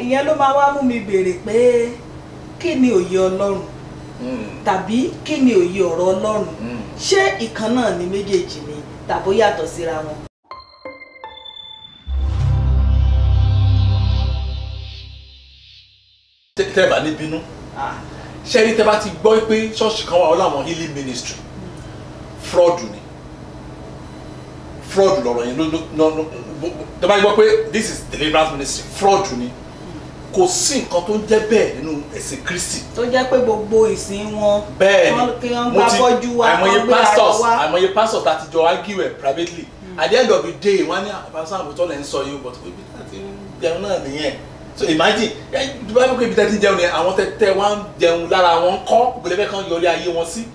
ìyẹn ló máa wá mú mi béèrè pé kí ni òye Ọlọ́run tàbí kí ni òye ọ̀rọ̀ Ọlọ́run ṣé ìkan náà ni méjèèjì ni tàbí ó yàtọ̀ síra wọn. tẹ́ bá ní bínú ṣé rí tẹ́ bá ti gbọ́ pé ṣọ́ọ̀ṣì kan wà ó láwọn healing ministry fraud ni fraud lọ́rọ̀ yẹn tẹ́ bá gbọ́ pé this is deliverance ministry fraud ni kò sí nǹkan tó ń jẹ́ bẹ́ẹ̀ nínú ẹ̀sìn Kristi. tó jẹ́ pé gbogbo ìsìn wọn bẹ́ẹ̀ kí wọ́n gbá bọ́jú wa wọ́n gbé ara wa. àìmọye pastors láti jọ argue ẹ̀ privately at the end of the day wọ́n ní pastor àbútọ́ lẹ́ ń sọ yìí but ibi tí jẹun náà nìyẹn so imagine dubai kò ibi tí ti jẹun yẹn àwọn tẹ wá ń jẹun lára wọn kọ́ gbẹlẹ́fẹ́ kan yọrí ayé wọn sí.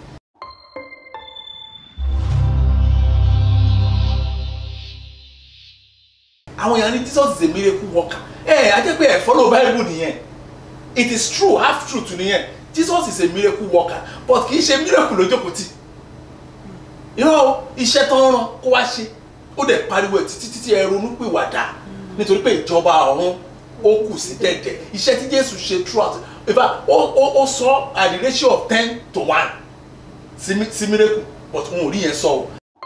àwọn èèyàn ní Jesus is a miracle worker a jẹ́ pé ẹ follow Bible nìyẹn it is true half truth nìyẹn Jesus is a miracle worker but kì í ṣe miracle lójókòó tì iṣẹ́ tó ń rán kó wá ṣe ó dẹ̀ pariwo ẹ̀ títí ẹ ronú pìwàdà nítorí pé ìjọba ọ̀run ó kù sí dẹ̀dẹ̀ iṣẹ́ tí Jésù ṣe throughout in fact ó sọ at the ratio of 10:1 sí miracle but n ò rí yẹn sọ o.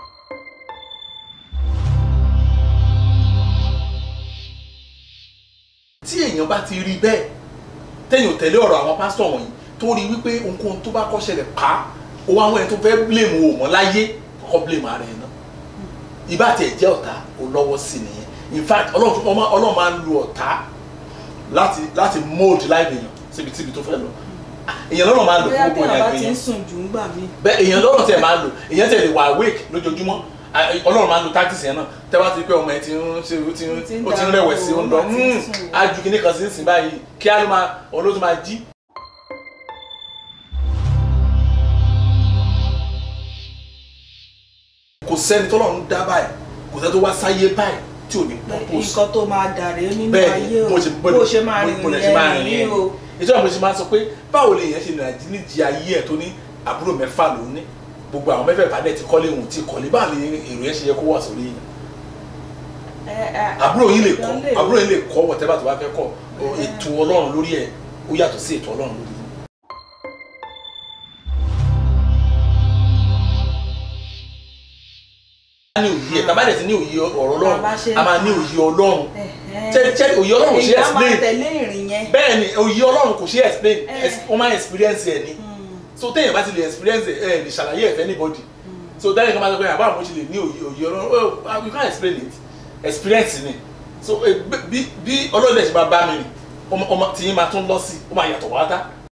tí èèyàn bá ti rí bẹ́ẹ̀ téèyàn tẹ̀lé ọ̀rọ̀ àwọn pásítọ̀ wọ̀nyí tó rí wípé ohunkóhun tó bá kọ́ ṣẹlẹ̀ pa owó àwọn ẹni tó fẹ́ blame o mọ́ láyé kọ́kọ́ blame ara ẹ̀ náà ìbá tiẹ̀ jẹ́ ọ̀tá ò lọ́wọ́ sí nìyẹn in fact ọlọ́run máa ń lo ọ̀tá láti mold life èèyàn síbi tó fẹ́ lọ èèyàn lọ́rọ̀ máa ń lò fún gbogbo ìyàgbé yẹn bẹ́ẹ̀ èèyàn lọ́rọ̀ tẹ̀ máa ń lò èèyàn tẹ̀ lè wà awake lójoojúmọ́ ọlọ́run máa ń lo tactics yẹn náà tẹ́ bá ti pé ọmọ ẹ ti ń rẹ̀wẹ̀sì ó ń lọ ájú kìíní kan sí ń sìn báyìí kí á ló máa olóòtú máa jí. kò sẹ́ni tọ́lọ́run dá báyìí kò sẹ́ni tó wá sáyé báyìí tí ò ní purpose. nǹkan tó máa dàrẹ́ nínú ayé o bó ṣe máa rìn yẹn o. ìjọba mo ṣe máa sọ pé báwo lè yẹn ṣe níjì ayé ẹ̀ tó ní àbúrò mẹ́fà ló ní gbogbo àwọn mẹ́fẹ̀ẹ̀fà dẹ̀ ti kọ́lé òun ti kọ́lé báwo lè èrò yẹn ṣe yẹ kó wà sórí yẹn. àbúrò yín lè kọ́ whatever tó bá fẹ́ kọ́ ètò Ọlọ́run lórí ẹ̀ ó yàtọ̀ sí ètò Ọlọ́run lórí yẹn. ní òye ẹ̀ tàbá dẹ̀ ti ní òye ọ̀rọ̀ Ọlọ́run a máa ní òye Ọlọ́run òye Ọlọ́run kò ṣe explain bẹ́ẹ̀ ni òye Ọlọ́run kò ṣe explain wọ́n máa experience ẹ̀ ni so téèyàn bá ti lè experience ẹ̀ lè ṣàlàyé ẹ̀ fẹ́ anybody so dáhùn kan máa sọ pé àbá àwọn ṣe lè ní òye Ọlọ́run you can't explain it experience ni so bí Ọlọ́run dẹ̀ ṣe máa bá mi rìn ọmọ tí yín máa tún lọ sí ó máa yàtọ̀ wá dá